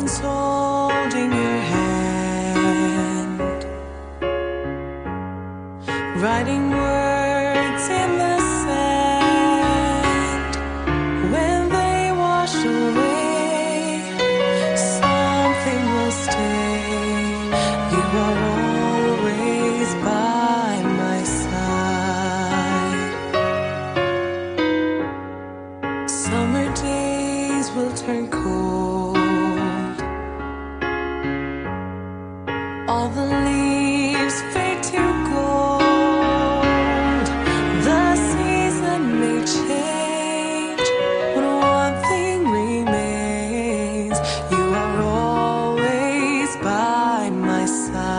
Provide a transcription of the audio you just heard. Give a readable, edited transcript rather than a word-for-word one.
once holding your hand, writing words in the sand. When they wash away, something will stay. You are always by my side. Summer days will turn cold, all the leaves fade to gold. The season may change, but one thing remains. You are always by my side.